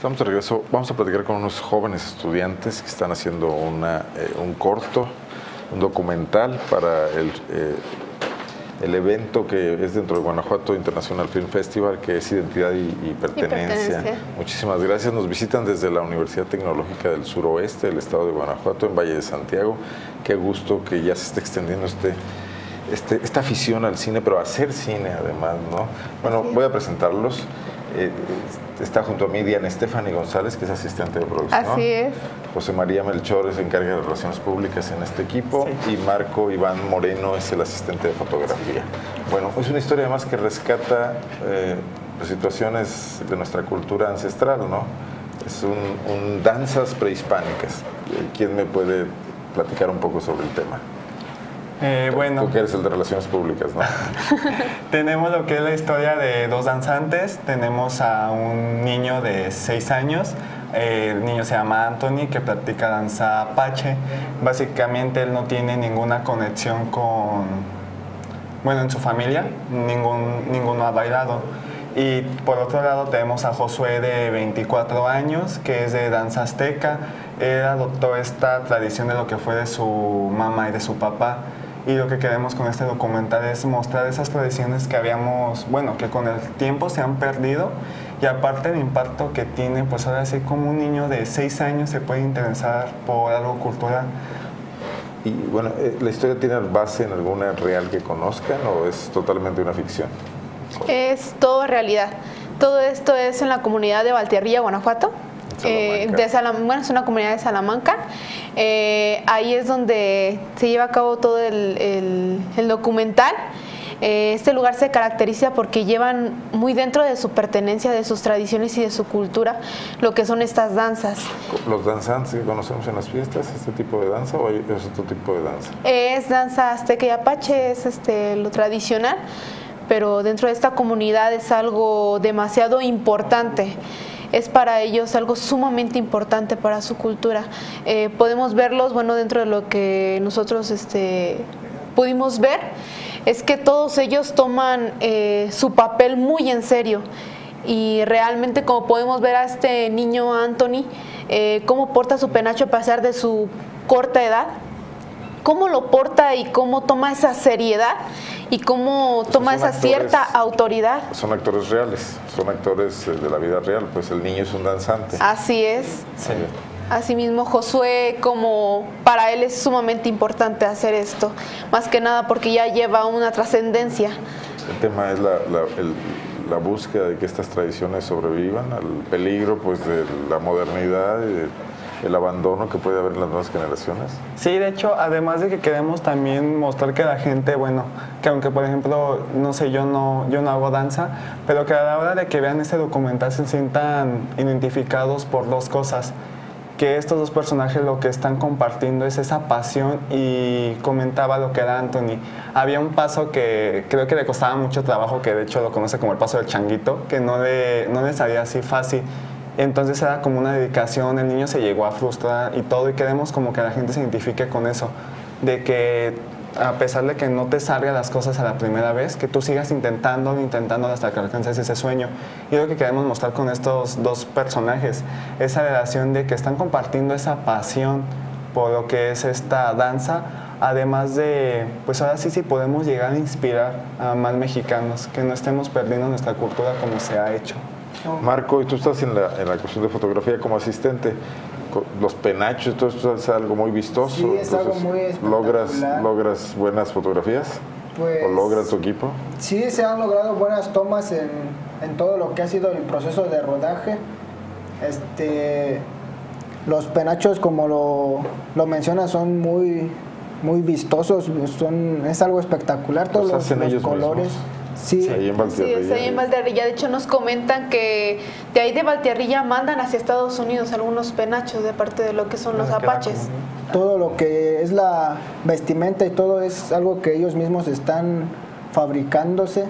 Estamos de regreso. Vamos a platicar con unos jóvenes estudiantes que están haciendo un corto, un documental para el evento que es dentro de Guanajuato International Film Festival, que es Identidad y Pertenencia. Muchísimas gracias. Nos visitan desde la Universidad Tecnológica del Suroeste del Estado de Guanajuato, en Valle de Santiago. Qué gusto que ya se esté extendiendo esta afición al cine, pero a hacer cine además, ¿no? Bueno, voy a presentarlos. Está junto a mí Diana Stephanie González, que es asistente de producción. Así es. José María Melchor se encarga de relaciones públicas en este equipo. Sí. Y Marco Iván Moreno es el asistente de fotografía. Bueno, es una historia además que rescata situaciones de nuestra cultura ancestral, ¿no? Es un danzas prehispánicas. ¿Quién me puede platicar un poco sobre el tema? Bueno, tú que eres el de relaciones públicas, ¿no? Tenemos lo que es la historia de dos danzantes. Tenemos a un niño de 6 años. El niño se llama Anthony, que practica danza apache. Básicamente él no tiene ninguna conexión en su familia, ninguno ha bailado. Y por otro lado tenemos a Josué, de 24 años, que es de danza azteca. Él adoptó esta tradición de lo que fue de su mamá y de su papá. Y lo que queremos con este documental es mostrar esas tradiciones que que con el tiempo se han perdido, y aparte el impacto que tiene, pues ahora sí, como un niño de 6 años se puede interesar por algo cultural. Y bueno, ¿la historia tiene base en alguna real que conozcan o es totalmente una ficción? Es todo realidad. Todo esto es en la comunidad de Valtierrilla, Guanajuato. Es una comunidad de Salamanca. Ahí es donde se lleva a cabo todo el documental. Este lugar se caracteriza porque llevan muy dentro de su pertenencia, de sus tradiciones y de su cultura, lo que son estas danzas. ¿Los danzantes que conocemos en las fiestas, este tipo de danza, o es otro tipo de danza? Es danza azteca y apache, es lo tradicional, pero dentro de esta comunidad es algo demasiado importante. Es para ellos algo sumamente importante para su cultura. Podemos verlos, dentro de lo que nosotros pudimos ver, es que todos ellos toman su papel muy en serio. Y realmente, como podemos ver a este niño Anthony, cómo porta su penacho a pesar de su corta edad, cómo lo porta y cómo toma esa seriedad y cómo toma esa cierta autoridad. Son actores reales, son actores de la vida real, pues el niño es un danzante. Así es. Sí. Asimismo, Josué, como para él es sumamente importante hacer esto, más que nada porque ya lleva una trascendencia. El tema es la búsqueda de que estas tradiciones sobrevivan al peligro, pues, de la modernidad y el abandono que puede haber en las nuevas generaciones. Sí, de hecho, además de que queremos también mostrar que la gente, que aunque por ejemplo, no sé, yo no hago danza, pero que a la hora de que vean este documental se sientan identificados por dos cosas. Que estos dos personajes lo que están compartiendo es esa pasión, y comentaba lo que era Anthony. Había un paso que creo que le costaba mucho trabajo, que de hecho lo conoce como el paso del changuito, que no le salía así fácil. Entonces era como una dedicación, el niño se llegó a frustrar y todo, y queremos como que la gente se identifique con eso, de que a pesar de que no te salgan las cosas a la primera vez, que tú sigas intentándolo hasta que alcances ese sueño. Y lo que queremos mostrar con estos dos personajes, esa relación de que están compartiendo esa pasión por lo que es esta danza, además de, pues ahora sí podemos llegar a inspirar a más mexicanos, que no estemos perdiendo nuestra cultura como se ha hecho. Marco, y tú estás en la cuestión de fotografía como asistente. Los penachos, todo esto es algo muy vistoso. Sí, es algo muy espectacular. ¿Logras buenas fotografías? Pues, ¿O logra tu equipo? Sí, se han logrado buenas tomas en todo lo que ha sido el proceso de rodaje. Los penachos, como lo mencionas, son muy vistosos, es algo espectacular, todos los colores. Mismos. Sí, ahí en Valtierrilla. Sí, ahí en Valtierrilla. De hecho, nos comentan que de ahí de Valtierrilla mandan hacia Estados Unidos algunos penachos de parte de lo que son los apaches. Todo lo que es la vestimenta y todo es algo que ellos mismos están fabricándose.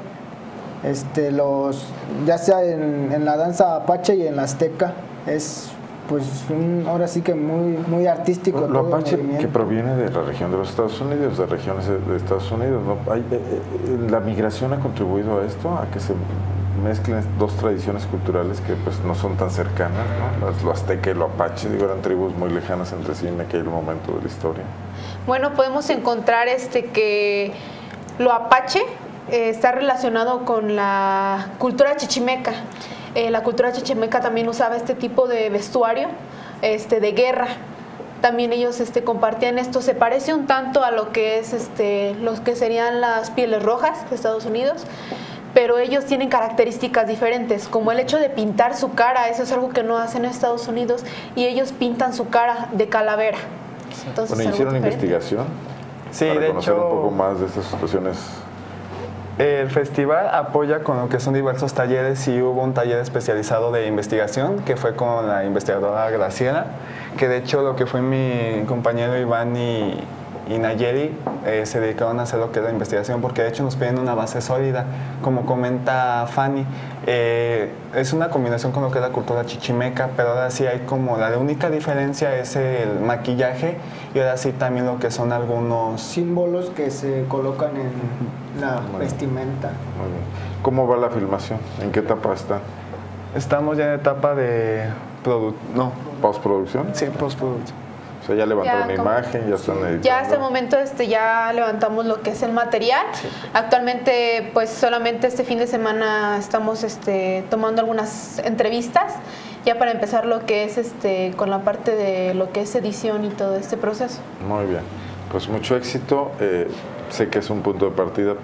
Ya sea en la danza apache y en la azteca, es pues ahora sí que muy artístico. Lo apache, que proviene de la región de los Estados Unidos, de regiones de Estados Unidos, ¿no? ¿La migración ha contribuido a esto, a que se mezclan dos tradiciones culturales que pues no son tan cercanas, ¿no? Lo azteca y lo apache, digo, eran tribus muy lejanas entre sí en aquel momento de la historia. Bueno, podemos encontrar que lo apache está relacionado con la cultura chichimeca. La cultura chichimeca también usaba este tipo de vestuario de guerra. También ellos compartían esto. Se parece un tanto a lo que es los que serían las pieles rojas de Estados Unidos, pero ellos tienen características diferentes, como el hecho de pintar su cara. Eso es algo que no hacen en Estados Unidos, y ellos pintan su cara de calavera. Entonces, bueno, ¿hicieron investigación? Sí, para de conocer hecho, un poco más de estas situaciones. El festival apoya con lo que son diversos talleres, y hubo un taller especializado de investigación que fue con la investigadora Graciela, que de hecho lo que fue mi compañero Iván y Nayeli se dedicaron a hacer lo que es la investigación, porque de hecho nos piden una base sólida, como comenta Fanny. Es una combinación con lo que es la cultura chichimeca, pero ahora sí hay como la única diferencia es el maquillaje, y ahora sí también lo que son algunos símbolos que se colocan en la vestimenta. Muy bien. ¿Cómo va la filmación? ¿En qué etapa están? Estamos ya en etapa de ¿postproducción? Sí, postproducción. O sea, ya levantaron la imagen, ya están editando. Ya hasta el momento ya levantamos lo que es el material. Sí. Actualmente, pues solamente este fin de semana estamos tomando algunas entrevistas, ya para empezar lo que es con la parte de lo que es edición y todo este proceso. Muy bien. Pues mucho éxito. Sé que es un punto de partida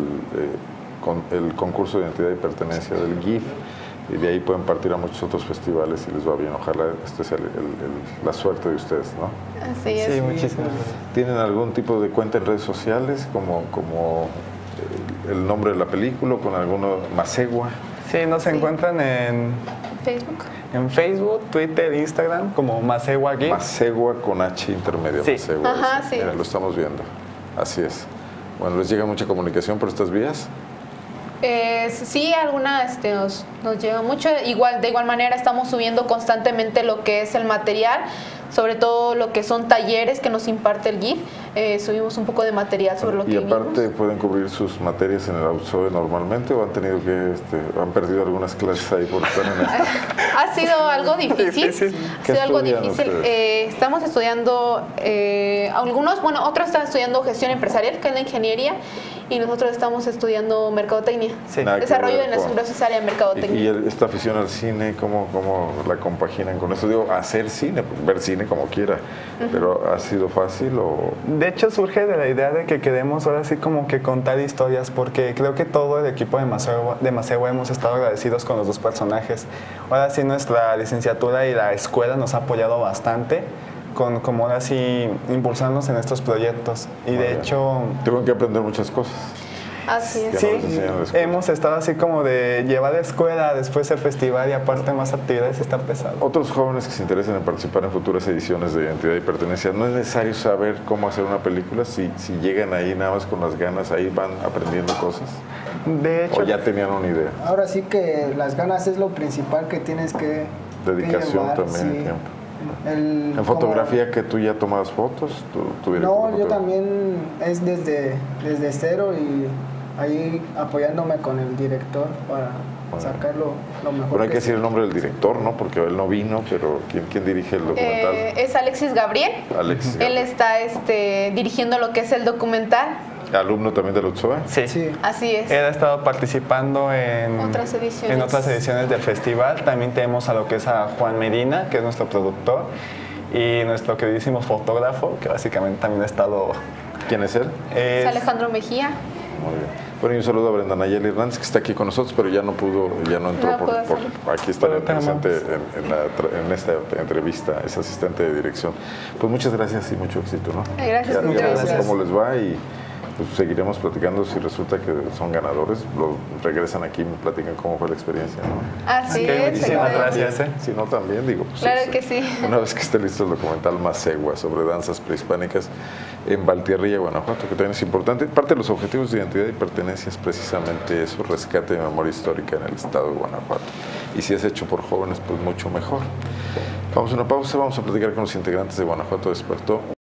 el concurso de identidad y pertenencia del GIF, y de ahí pueden partir a muchos otros festivales y les va bien. Ojalá este sea la suerte de ustedes, ¿no? Así es. Sí, muchísimas gracias. ¿Tienen algún tipo de cuenta en redes sociales, como el nombre de la película, con alguno, Masegua? Sí, nos encuentran en Facebook. En Facebook, Twitter, Instagram, como Masegua GIF. Masegua con H intermedio. Sí. Masegua, ajá, sí. Mira, lo estamos viendo. Así es. Bueno, ¿les llega mucha comunicación por estas vías? Sí, alguna nos llega mucho. De igual manera estamos subiendo constantemente lo que es el material, sobre todo lo que son talleres que nos imparte el GIF. Subimos un poco de material sobre lo que vimos. ¿Y aparte pueden cubrir sus materias en el AUTSOE normalmente, o han tenido que han perdido algunas clases ahí por estar en esto? Ha sido algo difícil. Ha sido algo difícil. Estamos estudiando otros están estudiando gestión empresarial, que es la ingeniería, y nosotros estamos estudiando mercadotecnia. Sí. Desarrollo de negocios área de mercadotecnia. ¿Y esta afición al cine, cómo la compaginan con eso? Digo, hacer cine, ver cine como quiera, pero ¿ha sido fácil o...? De hecho, surge de la idea de que queremos ahora sí como que contar historias, porque creo que todo el equipo de Masegua hemos estado agradecidos con los dos personajes. Ahora sí nuestra licenciatura y la escuela nos ha apoyado bastante, como ahora sí impulsarnos en estos proyectos. Y de hecho... Tengo que aprender muchas cosas. Así es. Sí, hemos estado así como de llevar a la escuela, después el festival, y aparte más actividades. Está pesado. Otros jóvenes que se interesen en participar en futuras ediciones de Identidad y Pertenencia, no es necesario saber cómo hacer una película. Si llegan ahí nada más con las ganas, ahí van aprendiendo cosas. De hecho, ¿o ya tenían una idea? Ahora sí que las ganas es lo principal que tienes que dedicación llevar, también, sí. tiempo. ¿En fotografía que tú ya tomabas fotos? No, yo también es desde cero, y ahí apoyándome con el director para sacarlo lo mejor. Pero hay que decir el nombre del director, ¿no? Porque él no vino, pero ¿quién dirige el documental? Es Alexis Gabriel. Él está dirigiendo lo que es el documental. ¿Alumno también del UTSOE? Sí. Así es. Él ha estado participando en otras ediciones del festival. También tenemos a lo que es a Juan Medina, que es nuestro productor, y nuestro queridísimo fotógrafo, que básicamente también ha estado... ¿Quién es él? Es Alejandro Mejía. Muy bien. Bueno, y un saludo a Brenda Nayeli Hernández, que está aquí con nosotros, pero ya no entró por aquí está presente en esta entrevista, es asistente de dirección. Pues muchas gracias y mucho éxito, ¿no? Gracias. Ya veremos cómo les va, y pues seguiremos platicando. Si resulta que son ganadores, regresan aquí y me platican cómo fue la experiencia, ¿no? Así es. Muchísimas gracias. Si no, también digo, pues claro que sí. Una vez que esté listo el documental Masegua sobre danzas prehispánicas en Valtierrilla, Guanajuato, que también es importante. Parte de los objetivos de identidad y pertenencia es precisamente eso: rescate de memoria histórica en el estado de Guanajuato. Y si es hecho por jóvenes, pues mucho mejor. Vamos a una pausa, vamos a platicar con los integrantes de Guanajuato Despertó.